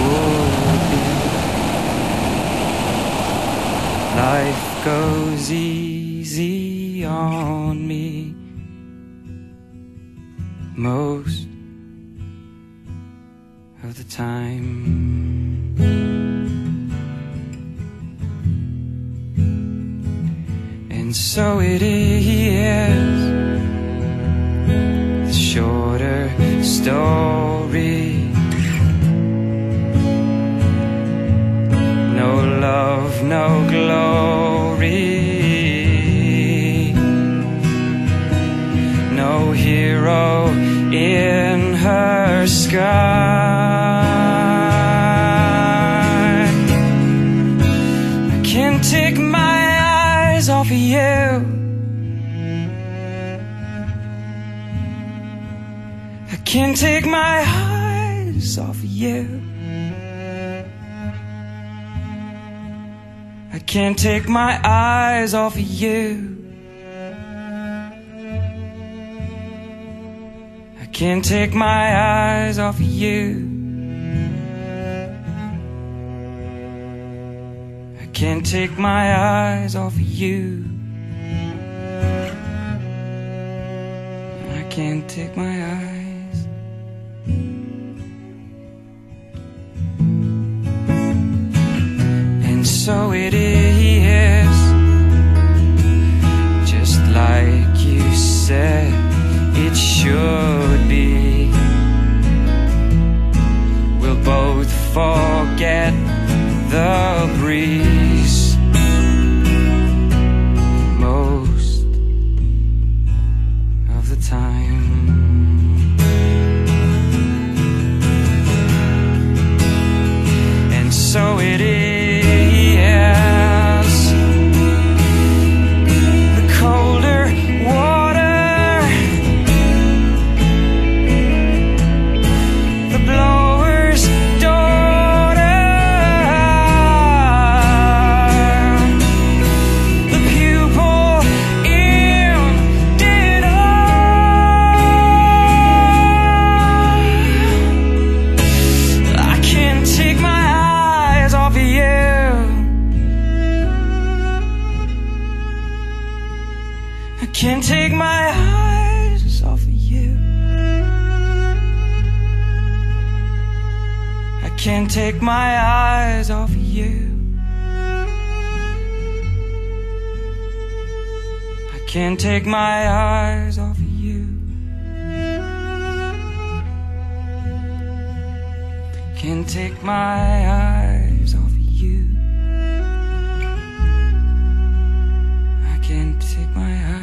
would be. Life goes easy on me most of the time. And so it is, the shorter story. No love, no glory, no hero in her sky. I can't take my eyes off of you. I can't take my eyes off of you. I can't take my eyes off of you. I can't take my eyes off of you. I can't take my eyes off of you. I can't take my eyes. And so it is, just like you said it should be. We'll both forget the breeze most of the time. And so it is, I can't take my eyes off of you. I can't take my eyes off of you. I can't take my eyes off of you. Can't take my eyes off of you. I can't take my eyes.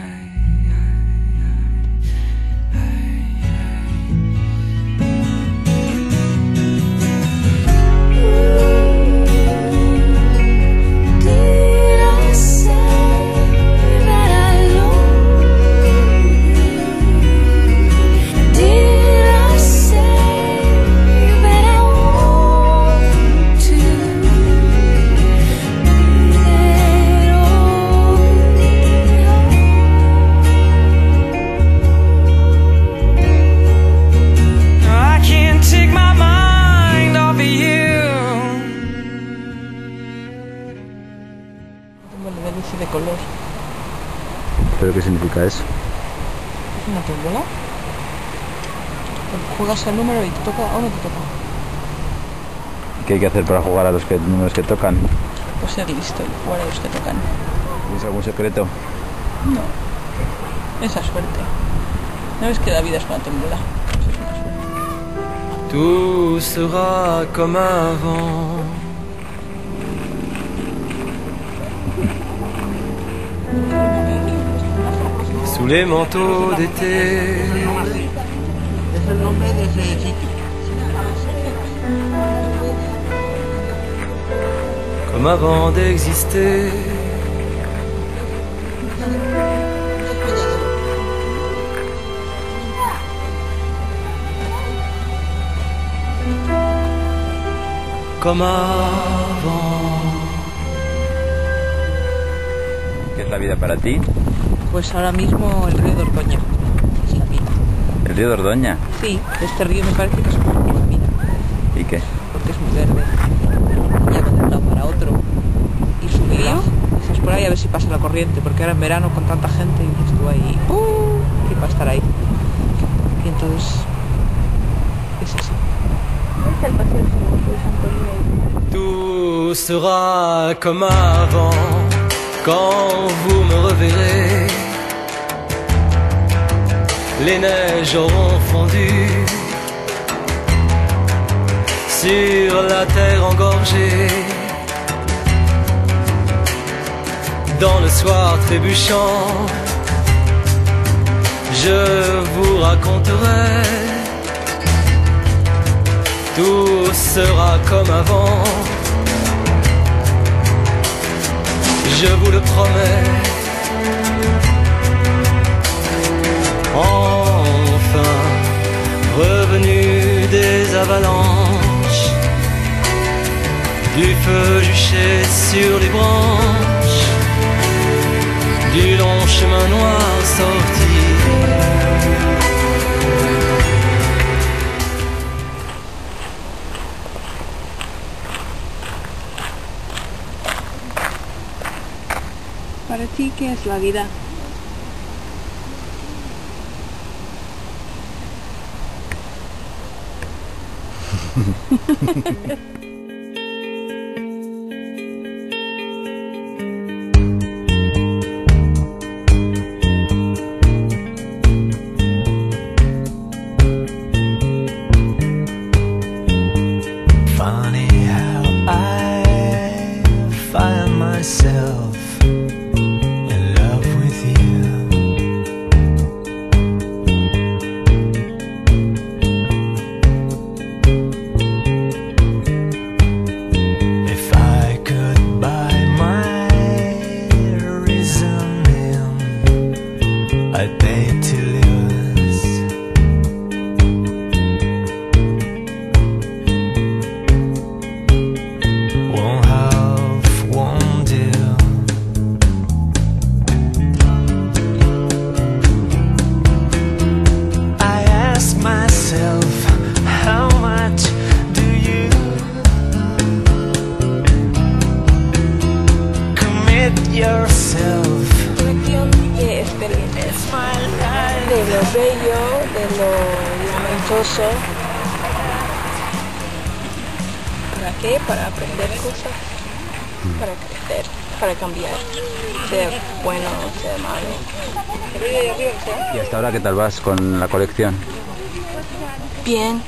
De color. ¿Pero qué significa eso? Es una tómbola. Juegas al número y te toca o no te toca. ¿Qué hay que hacer para jugar a los números que tocan? Pues ser listo y jugar a los que tocan. ¿Tienes algún secreto? No. Esa suerte. ¿No ves que la vida es una tómbola? Pues es una suerte. Tout sera comme avant. Sous les manteaux d'été, comme avant d'exister. Comme avant. ¿Qué es la vida para ti? Pues ahora mismo el río de Ordoña es la vida. ¿El río de Ordoña? Sí, este río me parece que es como mi vida. ¿Y qué? porque es muy verde. Y ya de un lado para otro. Y subirá. Dices por ahí a ver si pasa la corriente, porque ahora en verano con tanta gente y estuvo ahí. Y para estar ahí. Y entonces es así. Tout sera comme avant quand vous me reverrez. Les neiges auront fondu sur la terre engorgée. Dans le soir trébuchant, je vous raconterai. Tout sera comme avant, je vous le promets. Enfin, revenu des avalanches, du feu juché sur les branches, du long chemin noir sorti. Para ti, ¿qué es la vida? Funny how I find myself in love with you. If I could buy my reasoning, I'd pay to lose. One half won't do. I ask myself, how much do you commit yourself? Colección de experiencias, de lo bello, de lo lamentoso. ¿Para qué? Para aprender cosas, para crecer, para cambiar, sea bueno o sea malo. ¿Y hasta ahora qué tal vas con la colección? Bien.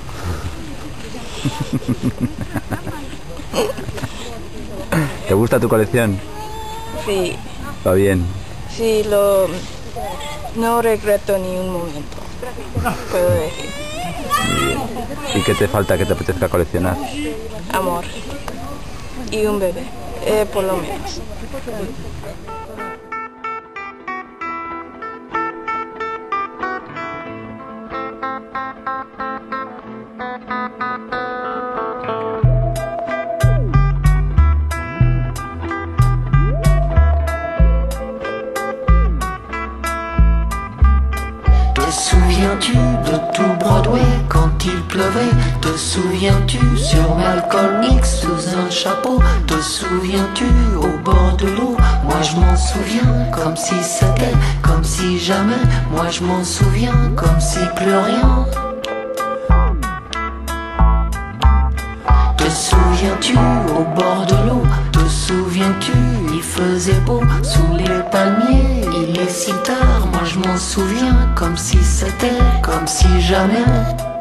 ¿Te gusta tu colección? Sí, Va bien. sí, no regreto ni un momento, puedo decir. Muy bien. ¿Y qué te falta que te apetezca coleccionar? Amor y un bebé, por lo menos. Te souviens-tu de tout Broadway quand il pleuvait? Te souviens-tu sur Malcolm X sous un chapeau? Te souviens-tu au bord de l'eau? Moi je m'en souviens comme si c'était, comme si jamais. Moi je m'en souviens comme si plus rien. Te souviens-tu au bord de l'eau? Te souviens-tu, il faisait beau sous les palmiers, il est si tard. Moi je m'en souviens comme si c'était, comme si jamais.